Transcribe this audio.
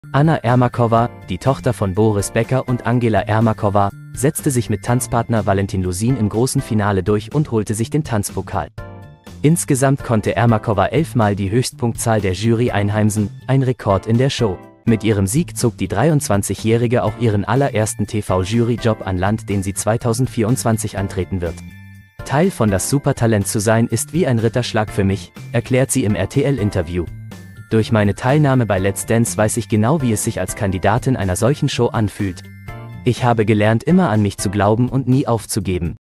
Anna Ermakova, die Tochter von Boris Becker und Angela Ermakova, setzte sich mit Tanzpartner Valentin Lusin im großen Finale durch und holte sich den Tanzpokal. Insgesamt konnte Ermakova 11-mal die Höchstpunktzahl der Jury einheimsen, ein Rekord in der Show. Mit ihrem Sieg zog die 23-Jährige auch ihren allerersten TV-Jury-Job an Land, den sie 2024 antreten wird. Teil von Das Supertalent zu sein ist wie ein Ritterschlag für mich, erklärt sie im RTL-Interview. Durch meine Teilnahme bei Let's Dance weiß ich genau, wie es sich als Kandidatin einer solchen Show anfühlt. Ich habe gelernt, immer an mich zu glauben und nie aufzugeben.